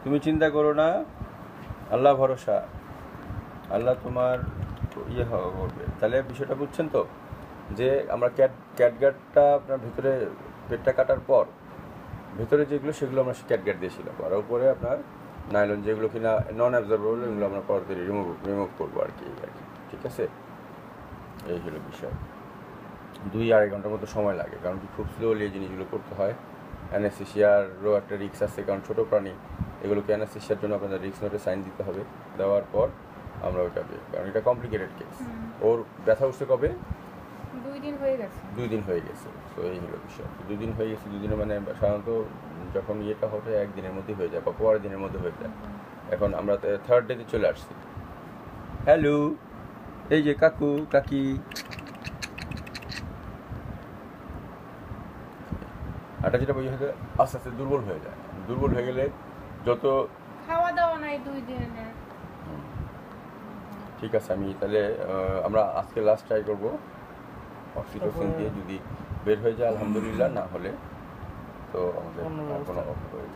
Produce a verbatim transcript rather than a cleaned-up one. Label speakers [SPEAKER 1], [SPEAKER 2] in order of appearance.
[SPEAKER 1] তুমি চিন্তা করো না, আল্লাহ ভরসা, আল্লাহ তোমার ইয়ে করবে। তাহলে বিষয়টা বুঝছেন তো, যে আমরা ক্যাট ক্যাটগার্ডটা আপনার ভিতরে পেটটা কাটার পর ভেতরে যেগুলো সেগুলো আমরা ক্যাটগার্ড দিয়েছিলাম, আর উপরে আপনার নাইলন যেগুলো কিনা নন অ্যাবজর্বেবল এগুলো আমরা পরতে রিমুভ রিমুভ করবো আর কি আর কি ঠিক আছে। এই হলো বিষয়। দুই আড়াই ঘন্টার মতো সময় লাগে, কারণ কি খুব স্লোলি এই জিনিসগুলো করতে হয়। অ্যানেস্থেশিয়ারও একটা রিস্ক আছে, কারণ ছোটো প্রাণী এগুলোকে অ্যানেস্থেশিয়ার জন্য আপনাদের রিস্ক নোটে সাইন দিতে হবে। দেওয়ার পর আমরা ওইটাকে, কারণ এটা কমপ্লিকেটেড কেস। ওর ব্যথা উঠছে কবে?
[SPEAKER 2] দুই দিন হয়ে গেছে।
[SPEAKER 1] দুই দিন হয়ে গেছে। তো এই হলো বিষয়। দুই দিন হয়ে গেছে, দুই দিনে মানে সাধারণত যখন ইয়েটা হবে একদিনের মধ্যেই হয়ে যায় বা পরের দিনের মধ্যে হয়ে যায়। এখন আমরা থার্ড ডেতে চলে আসছি। হ্যালো, এই যে কাকু কাকি, হাঁটা যেটা বই হয়ে আস্তে আস্তে দুর্বল হয়ে যায়। দুর্বল হয়ে গেলে যত
[SPEAKER 2] খাওয়া দাওয়া নাই দুই দিনে।
[SPEAKER 1] ঠিক আছে, আমি তাহলে আমরা আজকে লাস্ট ট্রাই করবো অক্সিটোসিন দিয়ে, যদি বের হয়ে যায় আলহামদুলিল্লাহ, না হলে তো আমাদের কোনো